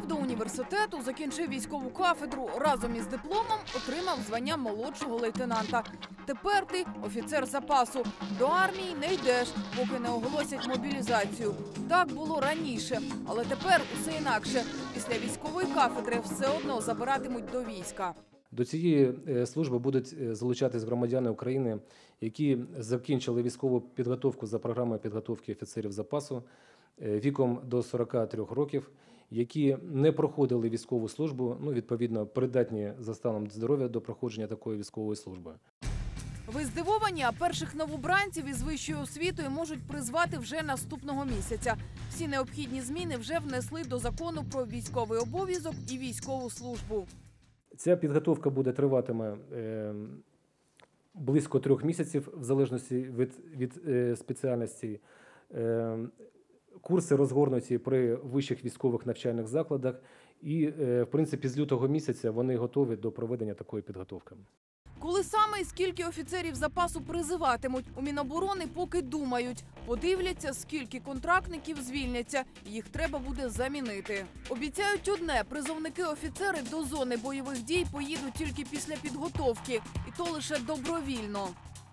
Поступив до університету, закінчив військову кафедру, разом із дипломом отримав звання молодшого лейтенанта. Тепер ти офіцер запасу. До армії не йдеш, поки не оголосять мобілізацію. Так було раніше, але тепер усе інакше. Після військової кафедри все одно забиратимуть до війська. До цієї служби будуть залучатись громадяни України, які закінчили військову підготовку за програмою підготовки офіцерів запасу віком до 43 років, які не проходили військову службу, відповідно, придатні за станом здоров'я до проходження такої військової служби. Ви здивовані, а перших новобранців із вищою освітою можуть призвати вже наступного місяця. Всі необхідні зміни вже внесли до закону про військовий обов'язок і військову службу. Ця підготовка триватиме близько 3 місяців, в залежності від спеціальності. Курси розгорнуті при вищих військових навчальних закладах і, в принципі, з лютого місяця вони готові до проведення такої підготовки. Коли саме і скільки офіцерів запасу призиватимуть, у Міноборони поки думають. Подивляться, скільки контрактників звільняться. Їх треба буде замінити. Обіцяють одне – призовники-офіцери до зони бойових дій поїдуть тільки після підготовки. І то лише добровільно.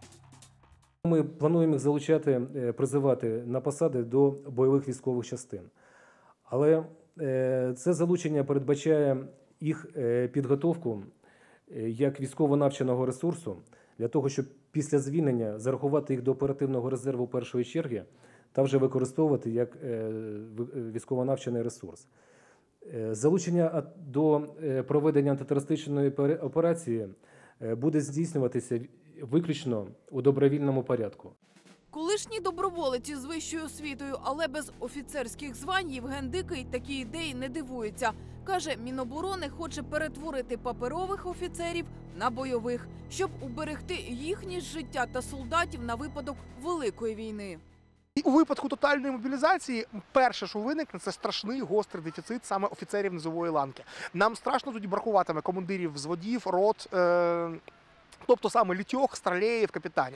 Ми плануємо їх залучати, призивати на посади до бойових військових частин. Але це залучення передбачає їх підготовку як військово-навченого ресурсу, для того, щоб після звільнення зарахувати їх до оперативного резерву першої черги та вже використовувати як військово-навчений ресурс. Залучення до проведення антитерористичної операції буде здійснюватися виключно у добровільному порядку. Колишній доброволець із вищою освітою, але без офіцерських звань, Євген Дикий такій ідеї не дивується. Каже, Міноборони хоче перетворити паперових офіцерів на бойових, щоб уберегти їхнє життя та солдатів на випадок Великої війни. І у випадку тотальної мобілізації перше, що виникне, це страшний гострий дефіцит саме офіцерів низової ланки. Нам страшно тоді бракуватиме командирів взводів, рот, тобто саме літьох, стрілеїв, капітанів.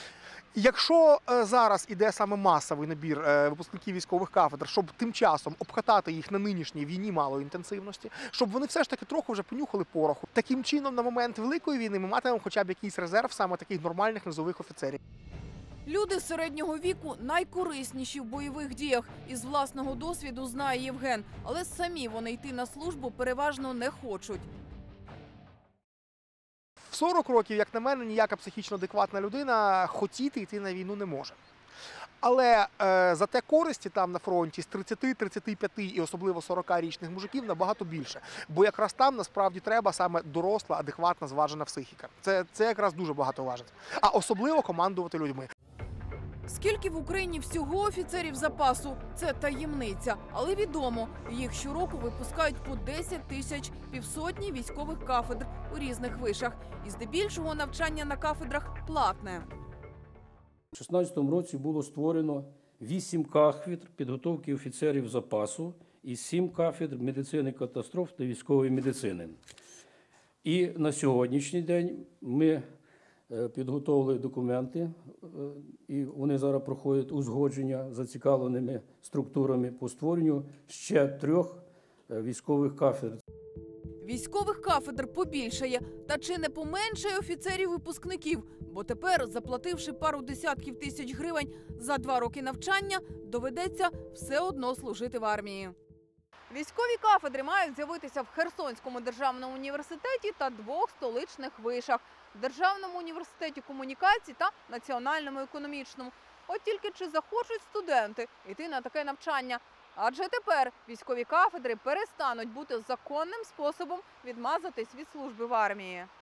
Якщо зараз іде саме масовий набір випускників військових кафедр, щоб тим часом обкатати їх на нинішній війні малої інтенсивності, щоб вони все ж таки трохи вже понюхали пороху, таким чином на момент Великої війни ми матимемо хоча б якийсь резерв саме таких нормальних низових офіцерів. Люди середнього віку найкорисніші в бойових діях. Із власного досвіду знає Євген, але самі вони йти на службу переважно не хочуть. В 40 років, як на мене, ніяка психічно адекватна людина хотіти йти на війну не може. Але зате користі там на фронті з 30, 35 і особливо 40-річних мужиків набагато більше. Бо якраз там насправді треба саме доросла, адекватна, зважена психіка. Це якраз дуже багато важить. А особливо командувати людьми. Скільки в Україні всього офіцерів запасу – це таємниця. Але відомо, їх щороку випускають по 10 тисяч, півсотні військових кафедр у різних вишах. І здебільшого навчання на кафедрах платне. У 2016 році було створено 8 кафедр підготовки офіцерів запасу і 7 кафедр медицини катастроф та військової медицини. І на сьогоднішній день ми підготовили документи, і вони зараз проходять узгодження з зацікавленими структурами по створенню ще 3 військових кафедр. Військових кафедр побільшає, та чи не поменшає офіцерів-випускників, бо тепер, заплативши пару десятків тисяч гривень за 2 роки навчання, доведеться все одно служити в армії. Військові кафедри мають з'явитися в Херсонському державному університеті та 2 столичних вишах – Державному університеті комунікацій та Національному економічному. От тільки чи захочуть студенти йти на таке навчання? Адже тепер військові кафедри перестануть бути законним способом відмазатись від служби в армії.